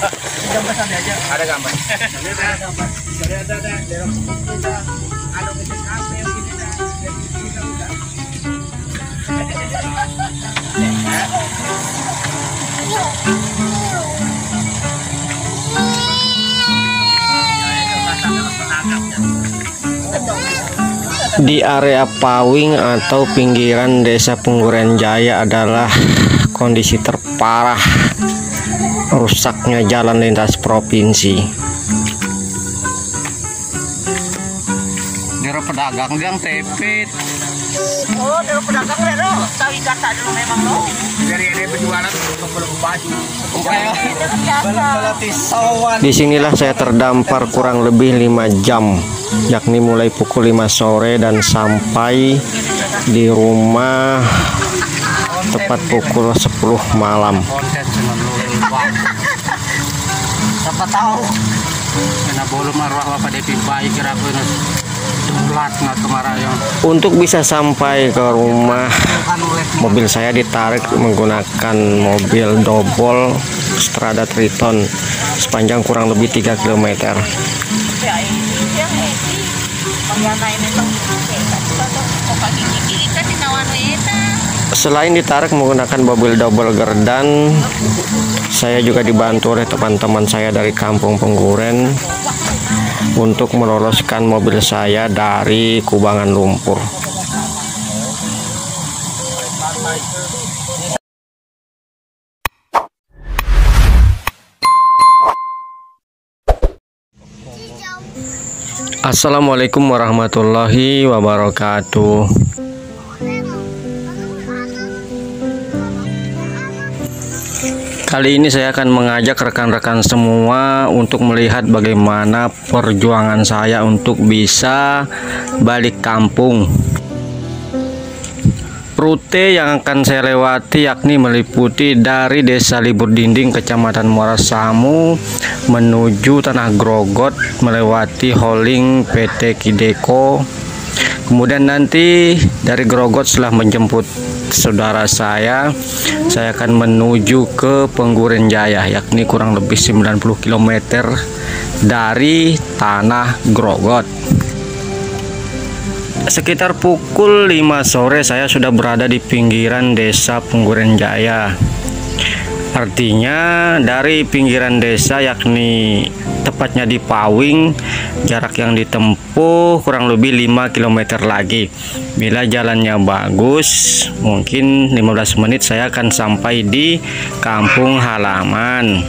Gambar sana aja. Ada gambar. Ada gambar. Ada daerah kita. Ada mesin apa yang gini dah. Di area Pawing atau pinggiran Desa Pengguren Jaya adalah kondisi terparah rusaknya jalan lintas provinsi. Daerah pedagang yang tepit. Oh, daerah pedagang lo. Tahu kata dulu memang lo. Dari ini berjualan untuk baju. Disinilah saya terdampar kurang lebih 5 jam, yakni mulai pukul 5 sore dan sampai di rumah tepat pukul 10 malam. Siapa tahu? Kena bolong arwah Bapak Depi baik kira aku ini. Untuk bisa sampai ke rumah, mobil saya ditarik menggunakan mobil double Strada Triton sepanjang kurang lebih 3 km. Selain ditarik menggunakan mobil double gerdan, saya juga dibantu oleh teman-teman saya dari Kampung Pengguren untuk meloloskan mobil saya dari kubangan lumpur. Assalamualaikum warahmatullahi wabarakatuh. Kali ini saya akan mengajak rekan-rekan semua untuk melihat bagaimana perjuangan saya untuk bisa balik kampung. Rute yang akan saya lewati yakni meliputi dari Desa Libur Dinding, Kecamatan Muara Samu menuju Tanah Grogot, melewati holding PT Kideko. Kemudian nanti dari Grogot setelah menjemput saudara saya akan menuju ke Pengguren Jaya, yakni kurang lebih 90 km dari Tanah Grogot. Sekitar pukul 5 sore saya sudah berada di pinggiran Desa Pengguren Jaya. Artinya dari pinggiran desa, yakni tepatnya di Pawing, jarak yang ditempuh kurang lebih 5 km lagi. Bila jalannya bagus, mungkin 15 menit saya akan sampai di kampung halaman.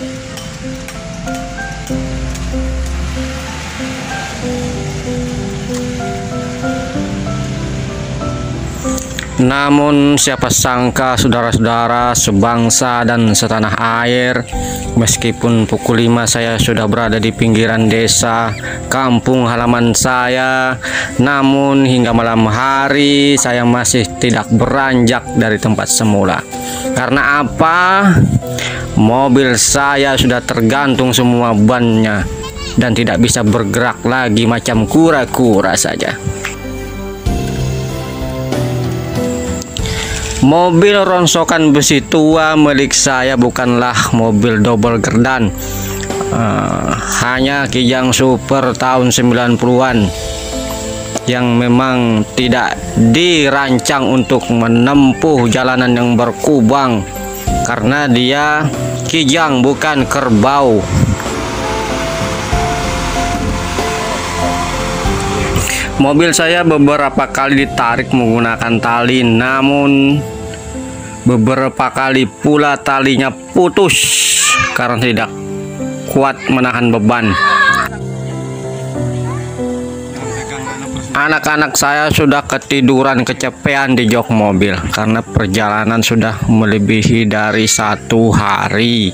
Namun siapa sangka saudara-saudara sebangsa dan setanah air, meskipun pukul 5 saya sudah berada di pinggiran desa kampung halaman saya, namun hingga malam hari saya masih tidak beranjak dari tempat semula. Karena apa? Mobil saya sudah tergantung semua bannya dan tidak bisa bergerak lagi, macam kura-kura saja. Mobil rongsokan besi tua milik saya bukanlah mobil double gerdan, hanya Kijang Super tahun 90-an yang memang tidak dirancang untuk menempuh jalanan yang berkubang, karena dia Kijang bukan kerbau. Mobil saya beberapa kali ditarik menggunakan tali, namun beberapa kali pula talinya putus karena tidak kuat menahan beban. Anak-anak saya sudah ketiduran kecapean di jok mobil karena perjalanan sudah melebihi dari 1 hari.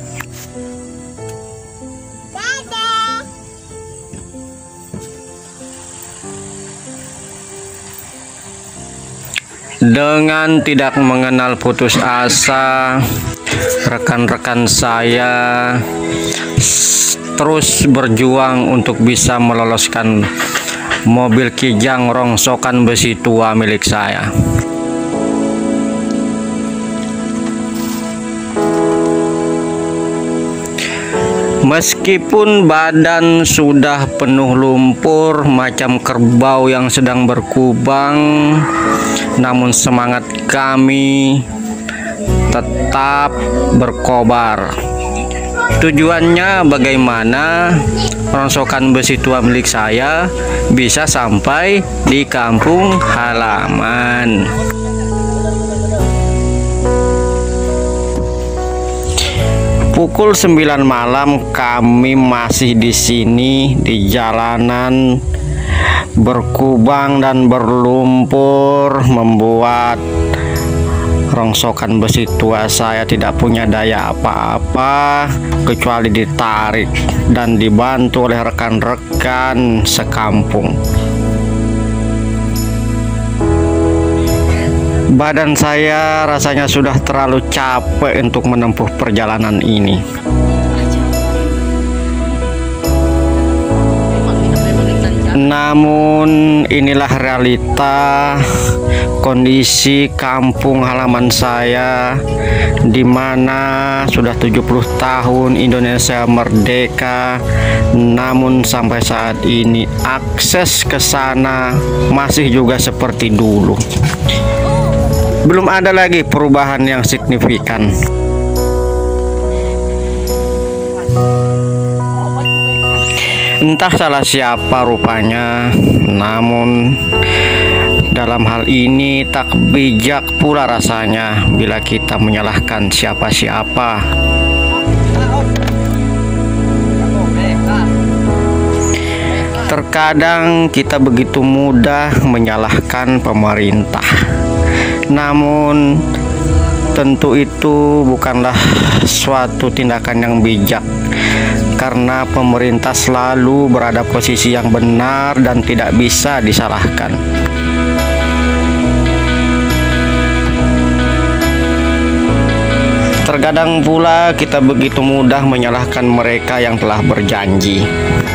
Dengan tidak mengenal putus asa, rekan-rekan saya terus berjuang untuk bisa meloloskan mobil Kijang rongsokan besi tua milik saya. Meskipun badan sudah penuh lumpur macam kerbau yang sedang berkubang, namun semangat kami tetap berkobar. Tujuannya bagaimana rongsokan besi tua milik saya bisa sampai di kampung halaman. Pukul 9 malam kami masih di sini di jalanan berkubang dan berlumpur, membuat rongsokan besi tua saya tidak punya daya apa-apa kecuali ditarik dan dibantu oleh rekan-rekan sekampung. Badan saya rasanya sudah terlalu capek untuk menempuh perjalanan ini. Namun inilah realita kondisi kampung halaman saya, di mana sudah 70 tahun Indonesia merdeka, namun sampai saat ini akses ke sana masih juga seperti dulu. Belum ada lagi perubahan yang signifikan. Entah salah siapa rupanya, namun dalam hal ini tak bijak pula rasanya bila kita menyalahkan siapa-siapa. Terkadang kita begitu mudah menyalahkan pemerintah. Namun tentu itu bukanlah suatu tindakan yang bijak, karena pemerintah selalu berada posisi yang benar dan tidak bisa disalahkan. Terkadang pula kita begitu mudah menyalahkan mereka yang telah berjanji.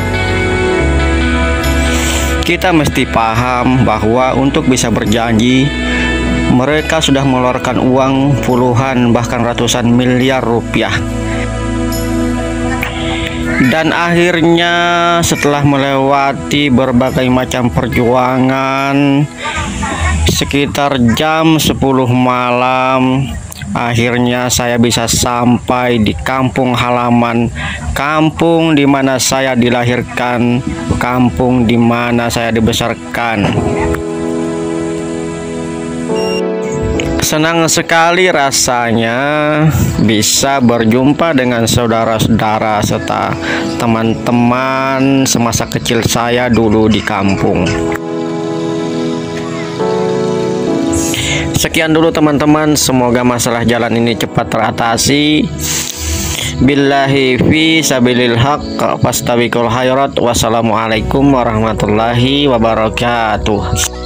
Kita mesti paham bahwa untuk bisa berjanji, mereka sudah mengeluarkan uang puluhan bahkan ratusan miliar rupiah. Dan akhirnya setelah melewati berbagai macam perjuangan, sekitar jam 10 malam, akhirnya saya bisa sampai di kampung halaman, kampung di mana saya dilahirkan, kampung di mana saya dibesarkan. Senang sekali rasanya bisa berjumpa dengan saudara-saudara serta teman-teman semasa kecil saya dulu di kampung. Sekian dulu teman-teman, semoga masalah jalan ini cepat teratasi. Billahi fi sabilil haq, fastabiqul khairat. Wassalamualaikum warahmatullahi wabarakatuh.